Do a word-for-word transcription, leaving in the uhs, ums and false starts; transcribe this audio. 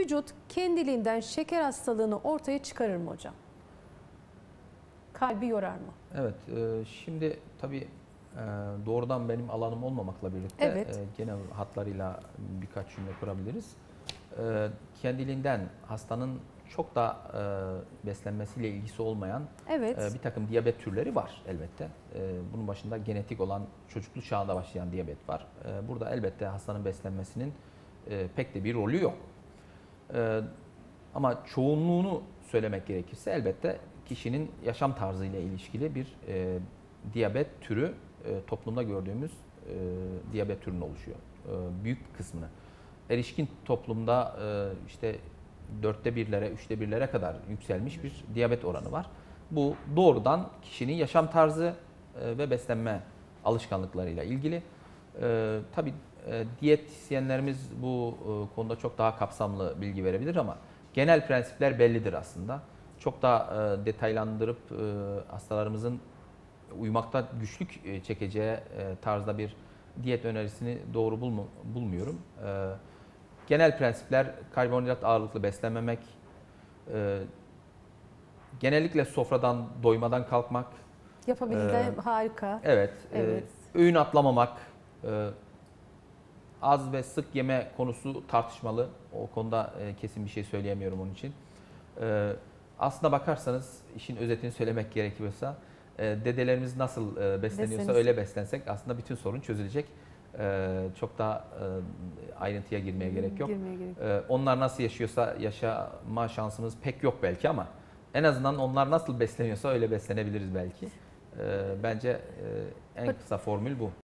vücut kendiliğinden şeker hastalığını ortaya çıkarır mı hocam? Kalbi yorar mı? Evet, e, şimdi tabii e, doğrudan benim alanım olmamakla birlikte Evet. e, genel hatlarıyla birkaç cümle kurabiliriz. E, kendiliğinden hastanın çok da e, beslenmesiyle ilgisi olmayan Evet. e, bir takım diyabet türleri var elbette. E, bunun başında genetik olan çocukluk çağında başlayan diyabet var. E, burada elbette hastanın beslenmesinin e, pek de bir rolü yok. E, ama çoğunluğunu söylemek gerekirse elbette kişinin yaşam tarzıyla ilişkili bir e, diyabet türü e, toplumda gördüğümüz e, diyabet türünün oluşuyor. E, büyük bir kısmını. Erişkin toplumda e, işte dörtte birlere, üçte birlere kadar yükselmiş bir diyabet oranı var. Bu doğrudan kişinin yaşam tarzı e, ve beslenme alışkanlıklarıyla ilgili. E, tabii e, diyetisyenlerimiz bu e, konuda çok daha kapsamlı bilgi verebilir ama genel prensipler bellidir aslında. Çok daha e, detaylandırıp e, hastalarımızın uymakta güçlük e, çekeceği e, tarzda bir diyet önerisini doğru bulmu, bulmuyorum. E, genel prensipler karbonhidrat ağırlıklı beslenmemek, e, genellikle sofradan doymadan kalkmak. Yapabildiğinde e, harika. Evet, Evet. E, öğün atlamamak, e, az ve sık yeme konusu tartışmalı. O konuda e, kesin bir şey söyleyemiyorum onun için. E, aslına bakarsanız işin özetini söylemek gerekiyorsa e, dedelerimiz nasıl e, besleniyorsa Besleniz. öyle beslensek aslında bütün sorun çözülecek. E, çok daha e, ayrıntıya girmeye gerek yok. Girmeye gerek. E, onlar nasıl yaşıyorsa yaşama şansımız pek yok belki ama en azından onlar nasıl besleniyorsa öyle beslenebiliriz belki. E, bence e, en kısa formül bu.